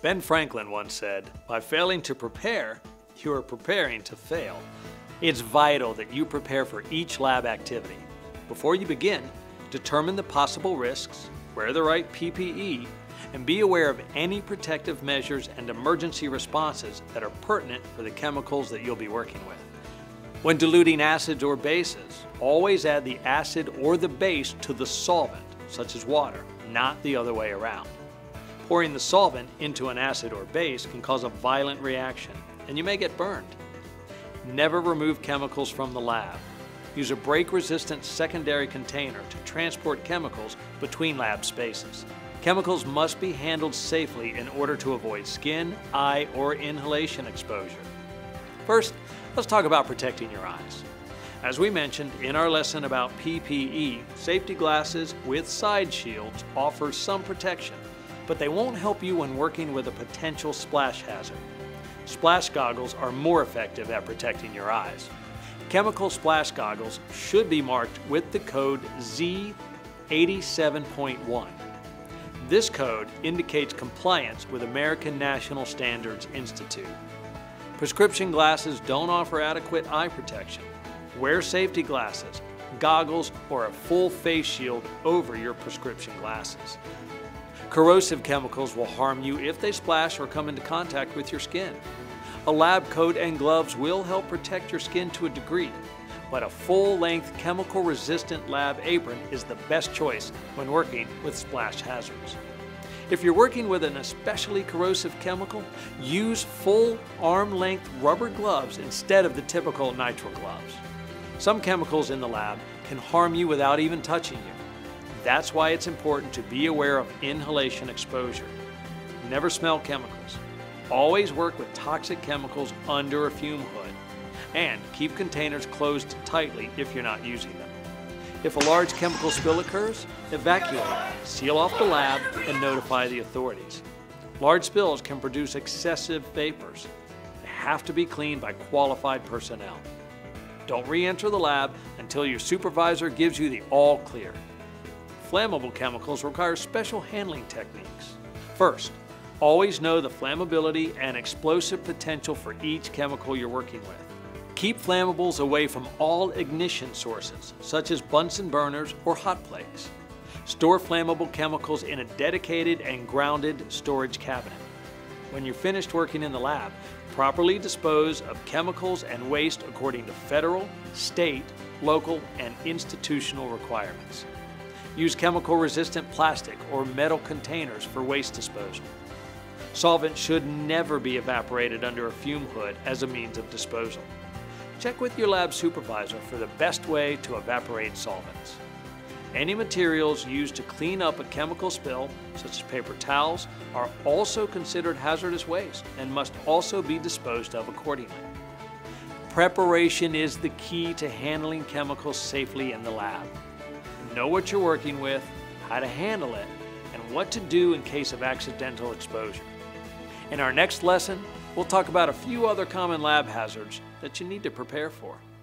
Ben Franklin once said, "By failing to prepare, you are preparing to fail." It's vital that you prepare for each lab activity. Before you begin, determine the possible risks, wear the right PPE, and be aware of any protective measures and emergency responses that are pertinent for the chemicals that you'll be working with. When diluting acids or bases, always add the acid or the base to the solvent, such as water, not the other way around. Pouring the solvent into an acid or base can cause a violent reaction, and you may get burned. Never remove chemicals from the lab. Use a break-resistant secondary container to transport chemicals between lab spaces. Chemicals must be handled safely in order to avoid skin, eye, or inhalation exposure. First, let's talk about protecting your eyes. As we mentioned in our lesson about PPE, safety glasses with side shields offer some protection, but they won't help you when working with a potential splash hazard. Splash goggles are more effective at protecting your eyes. Chemical splash goggles should be marked with the code Z87.1. This code indicates compliance with American National Standards Institute. Prescription glasses don't offer adequate eye protection. Wear safety glasses, goggles, or a full face shield over your prescription glasses. Corrosive chemicals will harm you if they splash or come into contact with your skin. A lab coat and gloves will help protect your skin to a degree, but a full-length chemical-resistant lab apron is the best choice when working with splash hazards. If you're working with an especially corrosive chemical, use full arm-length rubber gloves instead of the typical nitrile gloves. Some chemicals in the lab can harm you without even touching you. That's why it's important to be aware of inhalation exposure. Never smell chemicals. Always work with toxic chemicals under a fume hood. And keep containers closed tightly if you're not using them. If a large chemical spill occurs, evacuate, seal off the lab, and notify the authorities. Large spills can produce excessive vapors. They have to be cleaned by qualified personnel. Don't re-enter the lab until your supervisor gives you the all clear. Flammable chemicals require special handling techniques. First, always know the flammability and explosive potential for each chemical you're working with. Keep flammables away from all ignition sources, such as Bunsen burners or hot plates. Store flammable chemicals in a dedicated and grounded storage cabinet. When you're finished working in the lab, properly dispose of chemicals and waste according to federal, state, local, and institutional requirements. Use chemical-resistant plastic or metal containers for waste disposal. Solvent should never be evaporated under a fume hood as a means of disposal. Check with your lab supervisor for the best way to evaporate solvents. Any materials used to clean up a chemical spill, such as paper towels, are also considered hazardous waste and must also be disposed of accordingly. Preparation is the key to handling chemicals safely in the lab. Know what you're working with, how to handle it, and what to do in case of accidental exposure. In our next lesson, we'll talk about a few other common lab hazards that you need to prepare for.